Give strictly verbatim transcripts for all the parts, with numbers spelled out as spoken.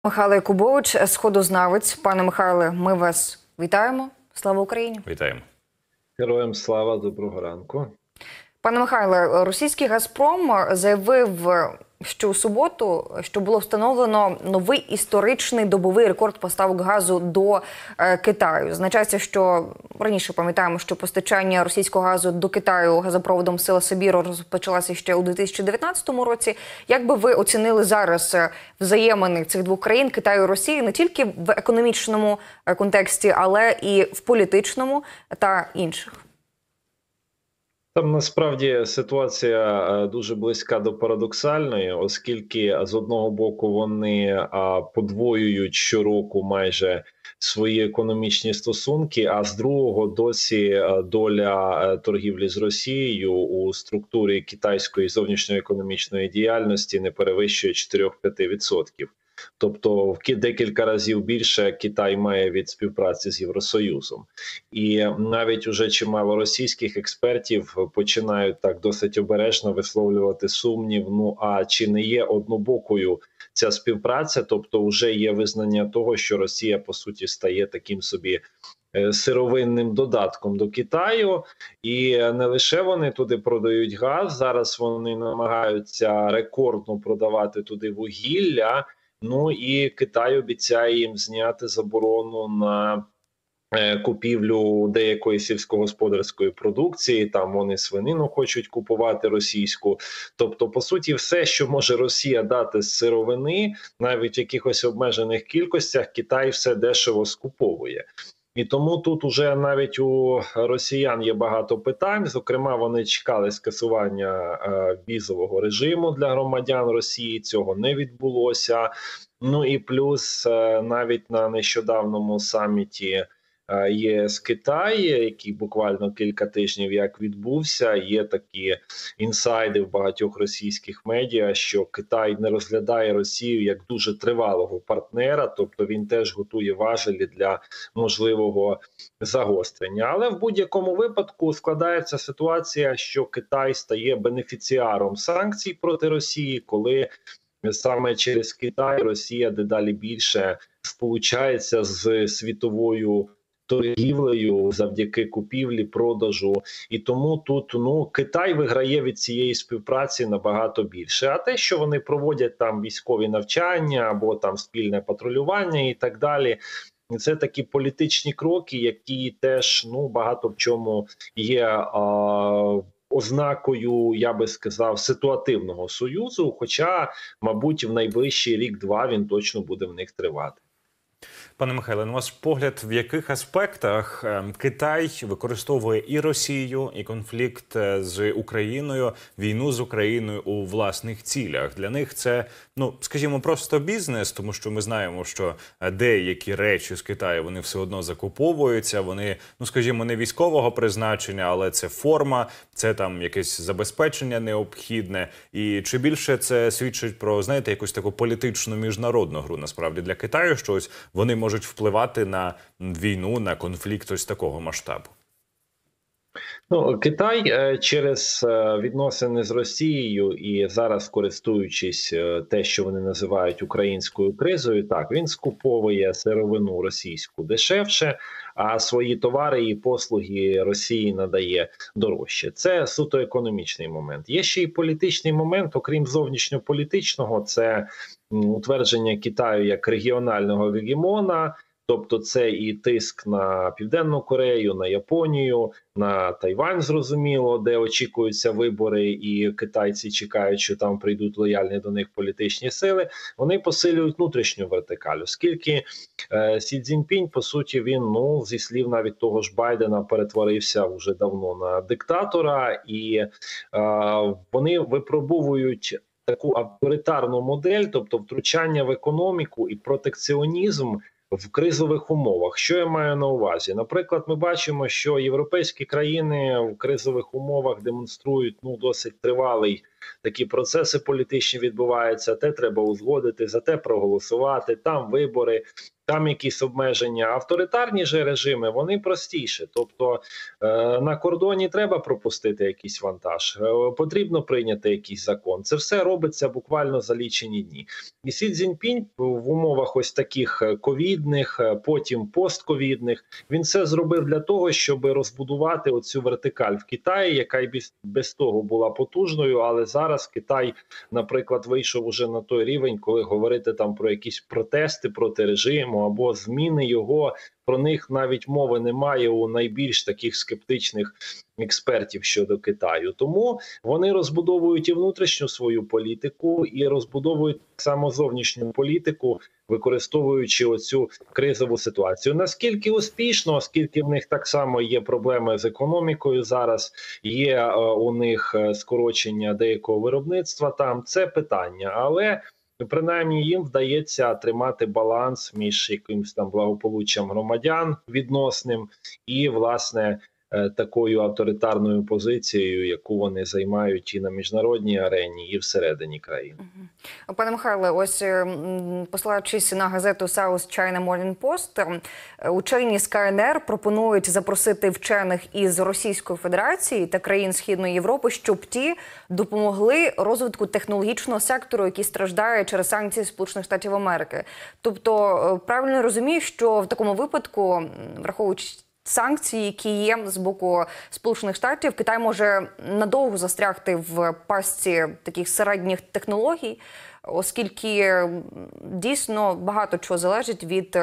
Михайло Якубович, сходознавець. Пане Михайле, ми вас вітаємо. Слава Україні! Вітаємо. Героям слава, доброго ранку. Пане Михайле, російський «Газпром» заявив, що у суботу, що було встановлено новий історичний добовий рекорд поставок газу до е, Китаю. Значається, що раніше пам'ятаємо, що постачання російського газу до Китаю газопроводом «Сила Сибіру» розпочалося ще у дві тисячі дев'ятнадцятому році. Як би ви оцінили зараз взаємини цих двох країн, Китаю і Росії, не тільки в економічному контексті, але і в політичному та інших? Там насправді ситуація дуже близька до парадоксальної, оскільки з одного боку вони подвоюють щороку майже свої економічні стосунки, а з другого досі доля торгівлі з Росією у структурі китайської зовнішньоекономічної діяльності не перевищує чотири-п'ять відсотків. Тобто в декілька разів більше Китай має від співпраці з Євросоюзом. І навіть уже чимало російських експертів починають так досить обережно висловлювати сумнів, ну а чи не є однобокою ця співпраця, тобто вже є визнання того, що Росія по суті стає таким собі сировинним додатком до Китаю, і не лише вони туди продають газ, зараз вони намагаються рекордно продавати туди вугілля. Ну і Китай обіцяє їм зняти заборону на купівлю деякої сільськогосподарської продукції, там вони свинину хочуть купувати російську. Тобто, по суті, все, що може Росія дати з сировини, навіть в якихось обмежених кількостях, Китай все дешево скуповує. І тому тут уже навіть у росіян є багато питань. Зокрема, вони чекали скасування е, візового режиму для громадян Росії. Цього не відбулося. Ну і плюс е, навіть на нещодавному саміті ЄС-Китай, який буквально кілька тижнів як відбувся, є такі інсайди в багатьох російських медіа, що Китай не розглядає Росію як дуже тривалого партнера, тобто він теж готує важелі для можливого загострення. Але в будь-якому випадку складається ситуація, що Китай стає бенефіціаром санкцій проти Росії, коли саме через Китай Росія дедалі більше сполучається з світовою торгівлею завдяки купівлі, продажу. І тому тут ну Китай виграє від цієї співпраці набагато більше. А те, що вони проводять там військові навчання або там спільне патрулювання і так далі, це такі політичні кроки, які теж ну багато в чому є а, ознакою, я би сказав, ситуативного союзу, хоча, мабуть, в найближчий рік-два він точно буде в них тривати. Пане Михайле, на ваш погляд, в яких аспектах Китай використовує і Росію, і конфлікт з Україною, війну з Україною у власних цілях? Для них це, ну, скажімо, просто бізнес, тому що ми знаємо, що деякі речі з Китаю, вони все одно закуповуються, вони, ну, скажімо, не військового призначення, але це форма, це там якесь забезпечення необхідне. І чи більше це свідчить про, знаєте, якусь таку політичну міжнародну гру, насправді, для Китаю, що ось вони можуть можуть впливати на війну, на конфлікт ось такого масштабу? Ну, Китай через відносини з Росією і зараз, користуючись те, що вони називають українською кризою, так, він скуповує сировину російську дешевше, а свої товари і послуги Росії надає дорожче. Це суто економічний момент. Є ще й політичний момент, окрім зовнішньополітичного, це утвердження Китаю як регіонального гегемона. Тобто це і тиск на Південну Корею, на Японію, на Тайвань, зрозуміло, де очікуються вибори, і китайці чекають, що там прийдуть лояльні до них політичні сили. Вони посилюють внутрішню вертикаль, оскільки е, Сі Цзіньпінь, по суті, він, ну, зі слів навіть того ж Байдена, перетворився вже давно на диктатора, і е, вони випробовують таку авторитарну модель, тобто втручання в економіку і протекціонізм в кризових умовах. Що я маю на увазі? Наприклад, ми бачимо, що європейські країни в кризових умовах демонструють ну досить тривалий такі процеси політичні відбуваються, те треба узгодити, за те проголосувати, там вибори, там якісь обмеження. Авторитарні же режими, вони простіше. Тобто е, на кордоні треба пропустити якийсь вантаж, е, потрібно прийняти якийсь закон. Це все робиться буквально за лічені дні. І Сі Цзіньпінь в умовах ось таких ковідних, потім постковідних, він все зробив для того, щоб розбудувати оцю вертикаль в Китаї, яка й без, без того була потужною, але зараз Китай, наприклад, вийшов уже на той рівень, коли говорити там про якісь протести проти режиму або зміни його, про них навіть мови немає у найбільш таких скептичних експертів щодо Китаю. Тому вони розбудовують і внутрішню свою політику, і розбудовують так само зовнішню політику, використовуючи оцю кризову ситуацію. Наскільки успішно, оскільки в них так само є проблеми з економікою зараз, є е, у них скорочення деякого виробництва там, це питання. Але принаймні їм вдається тримати баланс між якимось там благополуччям громадян відносним і, власне, такою авторитарною позицією, яку вони займають і на міжнародній арені, і всередині країни. Пане Михайле, ось посилаючись на газету South China Morning Post, учені з Ка Ен Ер пропонують запросити вчених із Російської Федерації та країн Східної Європи, щоб ті допомогли розвитку технологічного сектору, який страждає через санкції Сполучених Штатів Америки. Тобто, правильно розумію, що в такому випадку, враховуючи санкції, які є з боку Сполучених Штатів, Китай може надовго застрягти в пастці таких середніх технологій, оскільки дійсно багато чого залежить від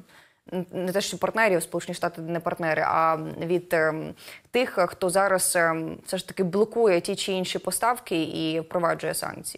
не те, що партнерів, Сполучені Штати не партнери, а від тих, хто зараз все ж таки блокує ті чи інші поставки і впроваджує санкції.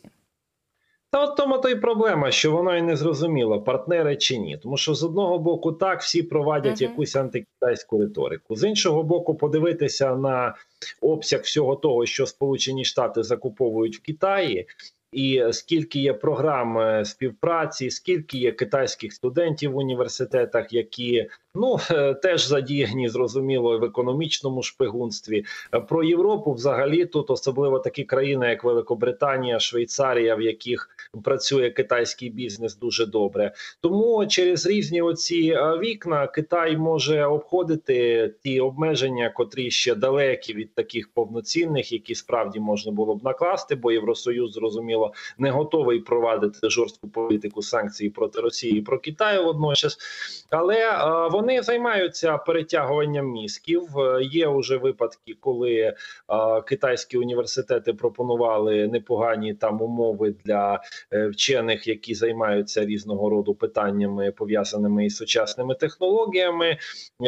Та от тому то й проблема, що воно і не зрозуміло, партнери чи ні. Тому що з одного боку так, всі провадять uh-huh. якусь антикитайську риторику. З іншого боку, подивитися на обсяг всього того, що Сполучені Штати закуповують в Китаї, і скільки є програм співпраці, скільки є китайських студентів в університетах, які ну теж задіяні, зрозуміло, в економічному шпигунстві. Про Європу взагалі тут особливо такі країни, як Великобританія, Швейцарія, в яких працює китайський бізнес дуже добре. Тому через різні оці вікна Китай може обходити ті обмеження, котрі ще далекі від таких повноцінних, які справді можна було б накласти, бо Євросоюз, зрозуміло, не готовий провадити жорстку політику санкцій проти Росії і про Китаю водночас. Але а, вони займаються перетягуванням мізків. Є вже випадки, коли а, китайські університети пропонували непогані там умови для е, вчених, які займаються різного роду питаннями, пов'язаними із сучасними технологіями.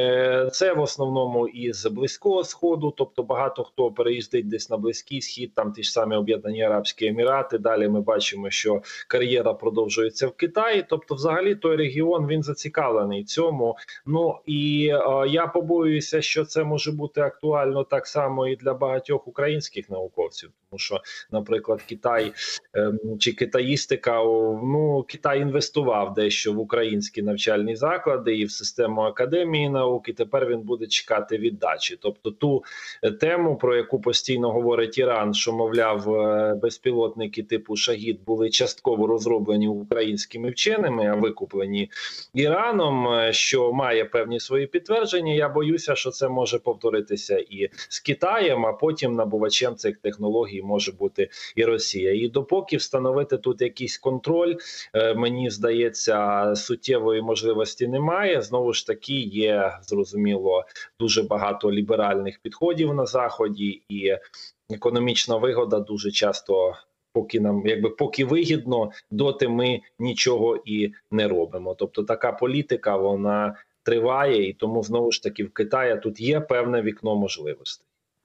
Е, це в основному із Близького Сходу, тобто багато хто переїздить десь на Близький Схід, там ті ж самі Об'єднані Арабські Емірати. Далі ми бачимо, що кар'єра продовжується в Китаї. Тобто взагалі той регіон, він зацікавлений цьому. Ну і е, я побоююся, що це може бути актуально так само і для багатьох українських науковців. Тому що, наприклад, Китай е, чи китаїстика, ну, Китай інвестував дещо в українські навчальні заклади і в систему академії наук, і тепер він буде чекати віддачі. Тобто ту тему, про яку постійно говорить Іран, що, мовляв, безпілотники типу «Шахід» були частково розроблені українськими вченими, а викуплені Іраном, що має певні свої підтвердження, я боюся, що це може повторитися і з Китаєм, а потім набувачем цих технологій може бути і Росія. І допоки встановити тут якийсь контроль, мені здається, суттєвої можливості немає. Знову ж таки, є, зрозуміло, дуже багато ліберальних підходів на Заході, і економічна вигода дуже часто, поки нам, якби, поки вигідно, доти ми нічого і не робимо. Тобто така політика, вона триває, і тому, знову ж таки, в Китаї тут є певне вікно можливостей.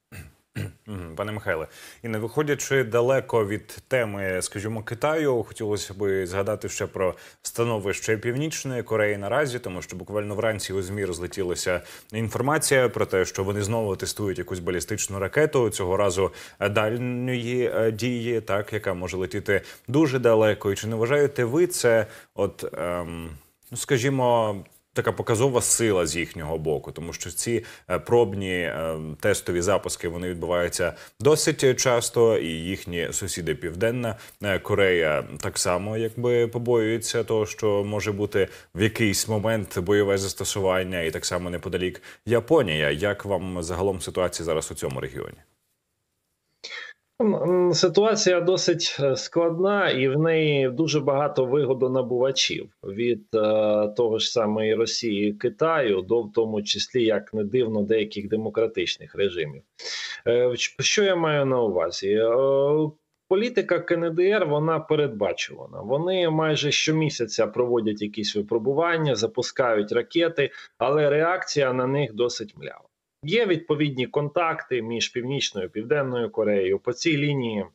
Пане Михайле, і не виходячи далеко від теми, скажімо, Китаю, хотілося б згадати ще про становище Північної Кореї наразі, тому що буквально вранці у ЗМІ розлетілася інформація про те, що вони знову тестують якусь балістичну ракету, цього разу дальньої дії, так, яка може летіти дуже далеко. І чи не вважаєте ви це, от, ем, ну, скажімо, така показова сила з їхнього боку, тому що ці е, пробні е, тестові запуски, вони відбуваються досить часто, і їхні сусіди Південна е, Корея так само якби побоюється того, що може бути в якийсь момент бойове застосування, і так само неподалік Японія. Як вам загалом ситуація зараз у цьому регіоні? Ситуація досить складна, і в неї дуже багато вигодонабувачів від е, того ж самої Росії і Китаю, до в тому числі, як не дивно, деяких демократичних режимів. Е, що я маю на увазі? Е, Політика КНДР, вона передбачувана. Вони майже щомісяця проводять якісь випробування, запускають ракети, але реакція на них досить млява. Є відповідні контакти між Північною і Південною Кореєю. По цій лінії,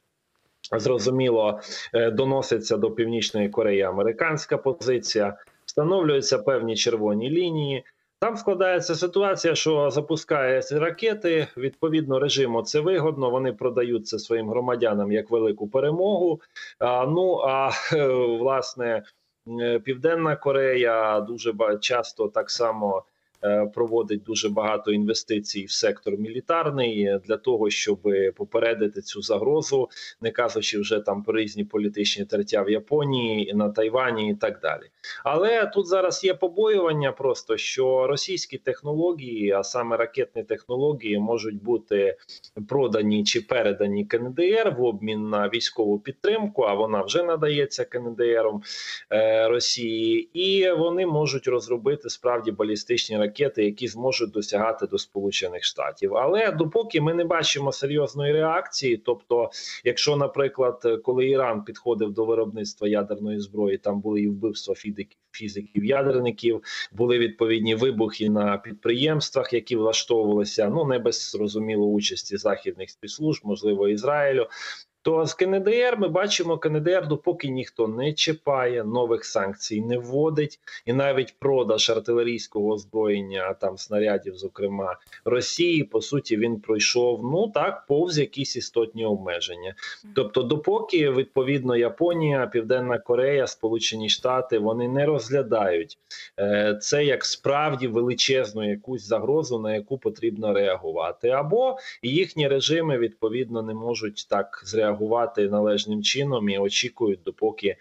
зрозуміло, доноситься до Північної Кореї американська позиція, встановлюються певні червоні лінії. Там складається ситуація, що запускаються ракети, відповідно режиму це вигодно, вони продають це своїм громадянам як велику перемогу. А, ну, а власне, Південна Корея дуже часто так само проводить дуже багато інвестицій в сектор мілітарний для того, щоб попередити цю загрозу, не кажучи вже там про різні політичні тертя в Японії, на Тайвані і так далі. Але тут зараз є побоювання просто, що російські технології, а саме ракетні технології, можуть бути продані чи передані КНДР в обмін на військову підтримку, а вона вже надається КНДРом е, Росії, і вони можуть розробити справді балістичні ракети, ракети, які зможуть досягати до Сполучених Штатів. Але допоки ми не бачимо серйозної реакції, тобто, якщо, наприклад, коли Іран підходив до виробництва ядерної зброї, там були і вбивства фізиків, ядерників, були відповідні вибухи на підприємствах, які влаштовувалися, ну, не без, зрозуміло, участі західних спецслужб, можливо, Ізраїлю, то з КНДР ми бачимо, КНДР допоки ніхто не чіпає, нових санкцій не вводить, і навіть продаж артилерійського озброєння, там снарядів, зокрема, Росії, по суті, він пройшов, ну так, повз якісь істотні обмеження. Тобто допоки, відповідно, Японія, Південна Корея, Сполучені Штати, вони не розглядають е, це як справді величезну якусь загрозу, на яку потрібно реагувати. Або їхні режими, відповідно, не можуть так зреагувати реагувати належним чином і очікують, допоки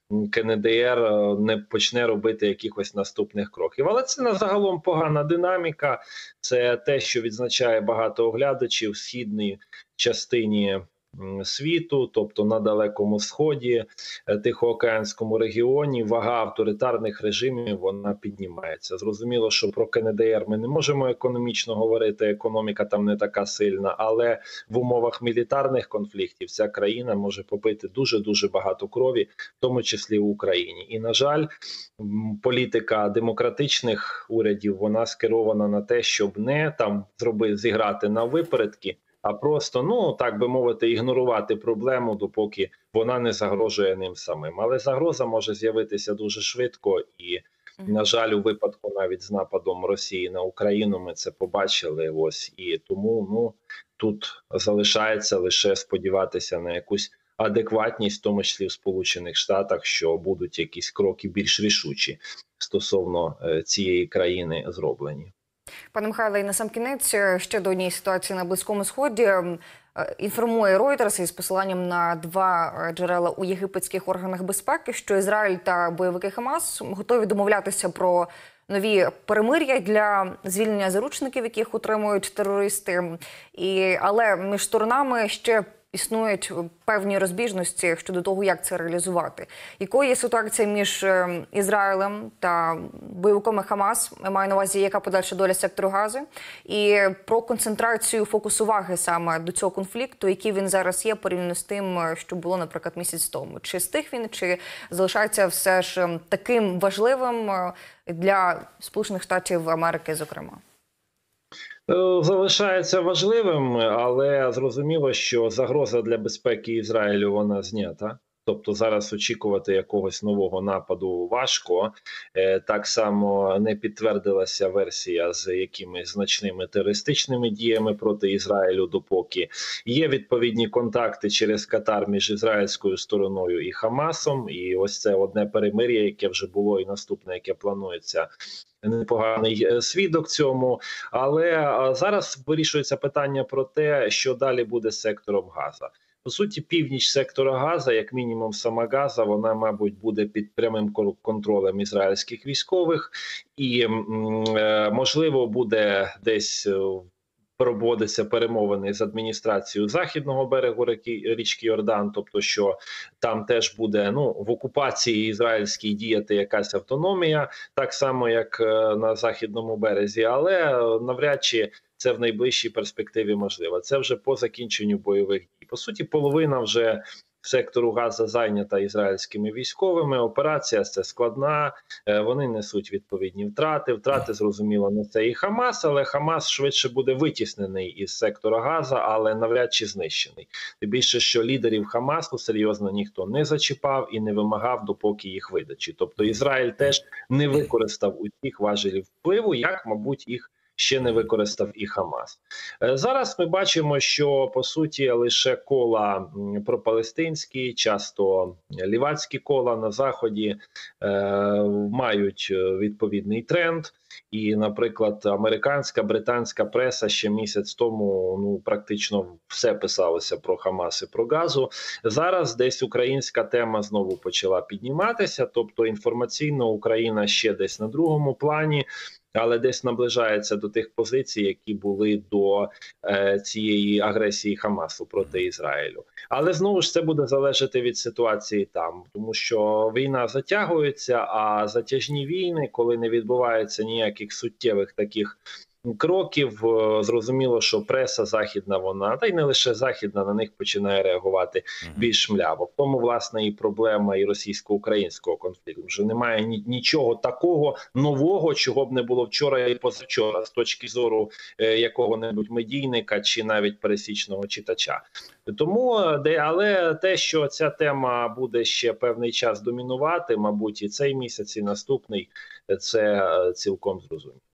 КНДР не почне робити якихось наступних кроків. Але це загалом погана динаміка, це те, що відзначає багато оглядачів в східній частині світу, тобто на Далекому Сході, Тихоокеанському регіоні, вага авторитарних режимів, вона піднімається. Зрозуміло, що про КНДР ми не можемо економічно говорити, економіка там не така сильна, але в умовах мілітарних конфліктів ця країна може попити дуже-дуже багато крові, в тому числі в Україні. І, на жаль, політика демократичних урядів, вона скерована на те, щоб не там зробити, зіграти на випередки, а просто, ну, так би мовити, ігнорувати проблему, допоки вона не загрожує ним самим. Але загроза може з'явитися дуже швидко і, на жаль, у випадку навіть з нападом Росії на Україну ми це побачили. Ось, і тому, ну, тут залишається лише сподіватися на якусь адекватність, в тому числі в Сполучених Штатах, що будуть якісь кроки більш рішучі стосовно цієї країни зроблені. Пане Михайле, і насамкінець ще до однієї ситуації на Близькому Сході. Інформує Reuters із посиланням на два джерела у єгипетських органах безпеки, що Ізраїль та бойовики Хамас готові домовлятися про нові перемир'я для звільнення заручників, яких утримують терористи. І, але між сторонами ще існують певні розбіжності щодо того, як це реалізувати. Якою є ситуація між Ізраїлем та бойовиками Хамас? Я маю на увазі, яка подальша доля сектору Гази? І про концентрацію фокус уваги саме до цього конфлікту, який він зараз є, порівняно з тим, що було, наприклад, місяць тому. Чи стих він, чи залишається все ж таким важливим для Сполучених Штатів Америки, зокрема? Залишається важливим, але зрозуміло, що загроза для безпеки Ізраїлю, вона знята. Тобто зараз очікувати якогось нового нападу важко. Так само не підтвердилася версія з якимись значними терористичними діями проти Ізраїлю, допоки є відповідні контакти через Катар між ізраїльською стороною і Хамасом. І ось це одне перемир'я, яке вже було, і наступне, яке планується. Непоганий свідок цьому, але зараз вирішується питання про те, що далі буде з сектором Газа. По суті, північ сектора Газа, як мінімум сама Газа, вона, мабуть, буде під прямим контролем ізраїльських військових і, можливо, буде десь проводиться перемовини з адміністрацією західного берегу ріки, річки Йордан, тобто що там теж буде ну, в окупації ізраїльській діяти якась автономія, так само як на західному березі, але навряд чи це в найближчій перспективі можливо. Це вже по закінченню бойових дій. По суті, половина вже сектору Газа зайнята ізраїльськими військовими. Операція це складна, вони несуть відповідні втрати. Втрати, зрозуміло, несе і Хамас, але Хамас швидше буде витіснений із сектора Газа, але навряд чи знищений. Тим більше, що лідерів Хамасу серйозно ніхто не зачіпав і не вимагав, допоки їх видачі. Тобто Ізраїль теж не використав усіх важелів впливу, як, мабуть, їх ще не використав і Хамас. Зараз ми бачимо, що, по суті, лише кола пропалестинські, часто лівацькі кола на Заході е, мають відповідний тренд. І, наприклад, американська, британська преса ще місяць тому ну практично все писалося про Хамас і про Газу. Зараз десь українська тема знову почала підніматися, тобто інформаційно Україна ще десь на другому плані, але десь наближається до тих позицій, які були до е, цієї агресії Хамасу проти Ізраїлю. Але знову ж це буде залежати від ситуації там, тому що війна затягується, а затяжні війни, коли не відбувається ніяких суттєвих таких кроків, зрозуміло, що преса західна, вона, та й не лише західна, на них починає реагувати більш мляво. В тому, власне, і проблема і російсько-українського конфлікту. Вже немає нічого такого нового, чого б не було вчора і позавчора, з точки зору е, якого-небудь медійника чи навіть пересічного читача. Тому, де, але те, що ця тема буде ще певний час домінувати, мабуть, і цей місяць, і наступний, це цілком зрозуміло.